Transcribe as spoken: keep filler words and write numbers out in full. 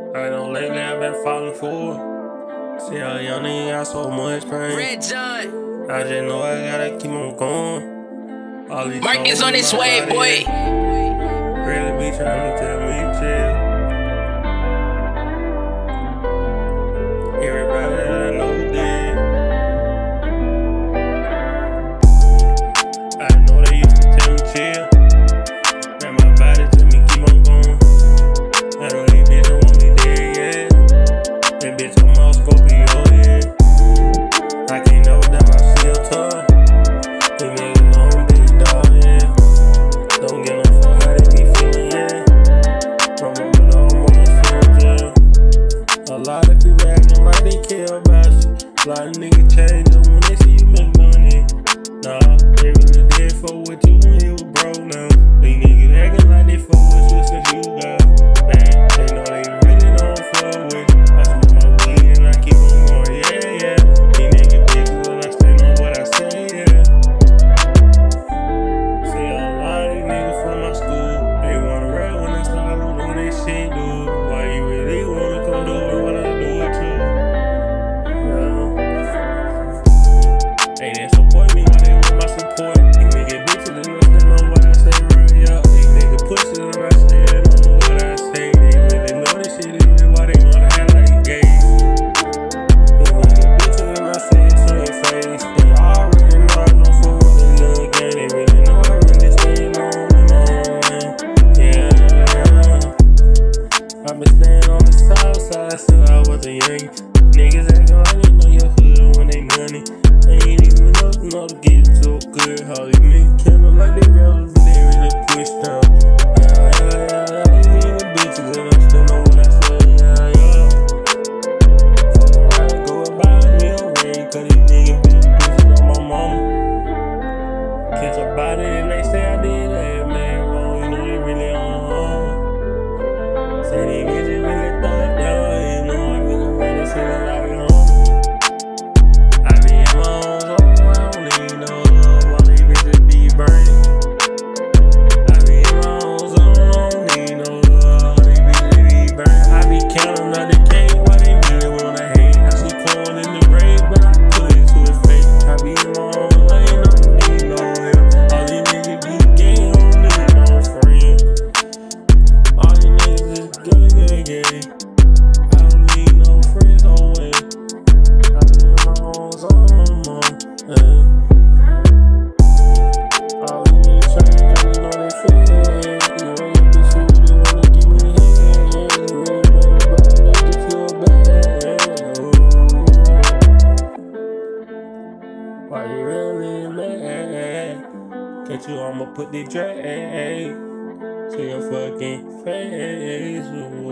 I know lately I've been falling for it. See how young nigga got so much pain. Red John. I just know I gotta keep on going. All these Marcus on his way, boy. Really be trying to tell me chill. Everybody that I know dead. I know they used to tell me chill. Man, my body tell me keep on going. I know these bitches want me dead, yeah. That bitch I'm all Scorpio, yeah. I can't never die, I still tough. These niggas know I'm big dog, yeah. Don't get no fuck how they be feeling, yeah. Remember though I'm on the field, yeah. A lot of people acting like they care about you. A lot of niggas change up when they see you make money. Nah, they really did fuck with you when you was broke now. These niggas acting like they fuck with you since you got bad. They know they really don't fuck with you. I smoke my weed and I keep on going, yeah, yeah. These niggas bitches and I stand on what I say, yeah. See a lot of these niggas from my school, they wanna rap when I start doing they shit, dude. Why you really wanna come do it when I do it too? Yeah. Hey, they support me when they want my support. These niggas bitches and I stand on what I say, right, yeah. These niggas pussies and I stand on what I say. They really know this shit is real, why they wanna act like gays? These niggas bitches and I say it to their face. They already know I know for what they look again. They really know I really stay on and on. Yeah. I've been staying on the south side since I was a young. Niggas acting like they know your hood when they money. They ain't even know to know to get so good. How these niggas killing like they relevant, they really push down. Yeah, yeah, yeah, yeah. These niggas bitches and I still know what I say. Yeah, yeah. Fuck around and go and buy me a ring, cause these niggas be bitches on my mama. Catch a body and they say I did that, man, wrong. You know they really on home. Say these bitches really thought down. You know I really really see a lot of home. I be in my own zone, I don't need no love. All these bitches be burning. I be in my own zone, I don't need no love. All these bitches be burning. I be counting up the cake, why they really wanna hate. I see corn in the grave, but I put it to his face. I be in my own lane, I don't need no help. All these niggas be gay, I don't need no friend. All these niggas is gay, gay, gay. I don't need no friends, oh wait. I be in my own zone, yeah. All these niggas change, you know they fake. You know your bitch really wanna give me head. You really better buy that get you a bag. Ooh. Why you really mad? Catch you, I'ma put the drag to your fucking face. Ooh.